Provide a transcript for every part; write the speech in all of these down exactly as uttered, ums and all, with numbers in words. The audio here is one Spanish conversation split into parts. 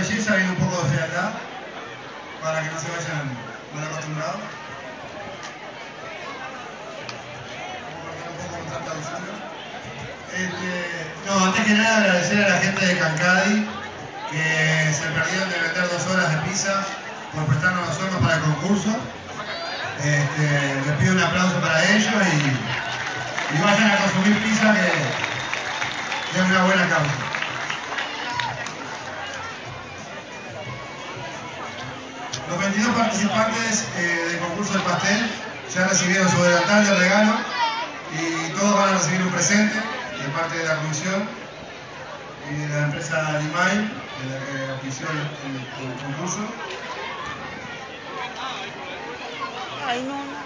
belleza viene un poco de fealdad, para que no se vayan mal acostumbrados. Un poco con tanta dulzura. Este, no, antes que nada agradecer a la gente de Cancadi que se perdieron de vender dos horas de pizza por prestarnos los hornos para el concurso. Este, les pido un aplauso para ellos y, y vayan a consumir pizza, que, que es una buena causa. Los veintidós participantes eh, del concurso del pastel ya recibieron su delantal de regalo y todos van a recibir un presente de parte de la comisión y de la empresa Limay, de la que auspició el, el, el concurso. Ay, no, no.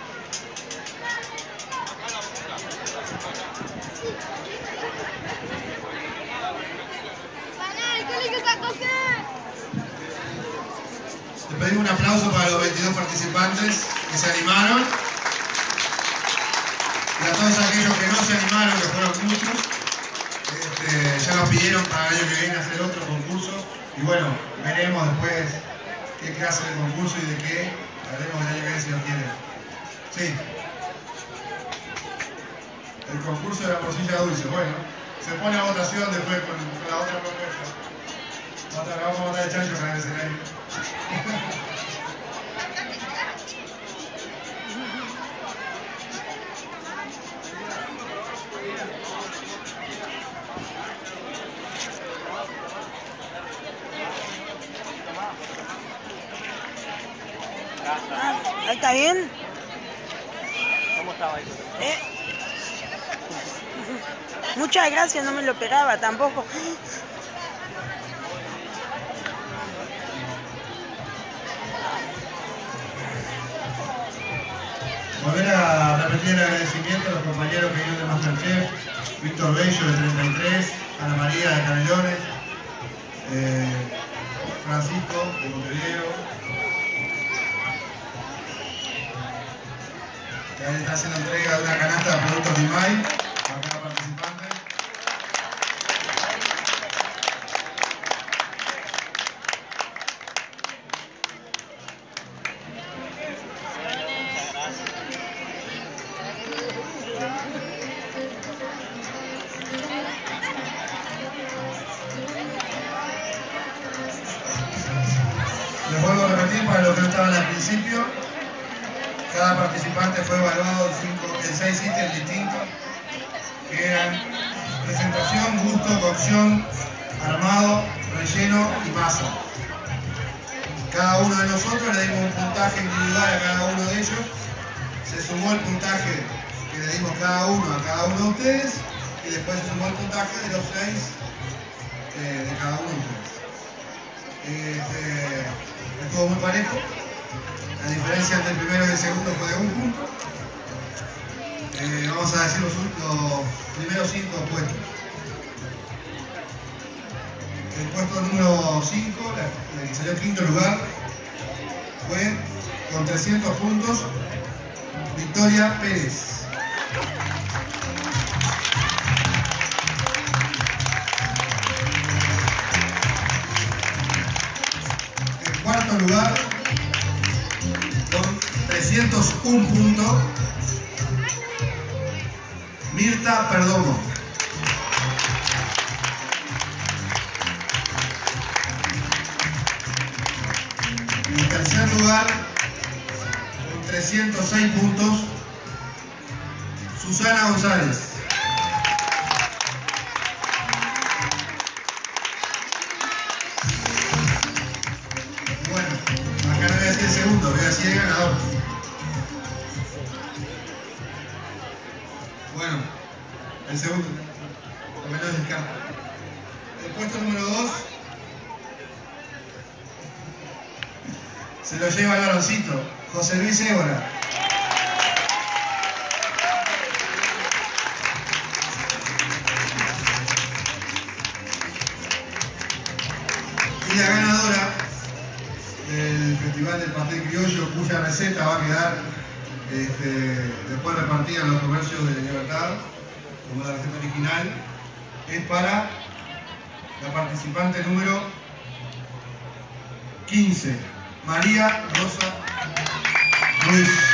Le pedimos un aplauso para los veintidós participantes que se animaron y a todos aquellos que no se animaron, que fueron muchos. Este, ya nos pidieron para el año que viene hacer otro concurso y bueno, veremos después qué clase de concurso y de qué haremos el año que viene si lo quieren. Sí. El concurso de la morcilla dulce. Bueno, se pone a votación después con, con la otra propuesta. Otra, vamos a matar el chancho para el escenario. Ah, ahí está bien. ¿Cómo estaba eso? ¿Eh? Muchas gracias, no me lo esperaba tampoco. Volver a repetir el agradecimiento a los compañeros que vinieron de Masterchef, Víctor Bello de treinta y tres, Ana María de Canelones, eh, Francisco de Montevideo, que ahí está haciendo entrega de una canasta de productos Limay para cada participante. Les vuelvo a repetir para los que no estaban al principio. Cada participante fue evaluado en, cinco, en seis ítems distintos, que eran presentación, gusto, cocción, armado, relleno y masa. Cada uno de nosotros le dimos un puntaje individual a cada uno de ellos. Se sumó el puntaje que le dimos cada uno a cada uno de ustedes y después se sumó el puntaje de los seis eh, de cada uno de ustedes. Este, estuvo muy parejo. La diferencia entre el primero y el segundo fue de un punto. Eh, vamos a decir los, los primeros cinco puestos. El puesto número cinco, el que salió en quinto lugar, fue con trescientos puntos, Victoria Pérez. En cuarto lugar, con trescientos un puntos, Mirta Perdomo. En tercer lugar, con trescientos seis puntos, Susana González. Bueno, acá no voy a decir el segundo, voy a decir el ganador. Bueno, el segundo, lo menos descarta. El puesto número dos se lo lleva el varoncito, José Luis Évora. Y la ganadora del Festival del Pastel Criollo, cuya receta va a quedar este, después repartida en los comercios de Libertad, como la receta original, es para la participante número quince, María Rosa Ruiz.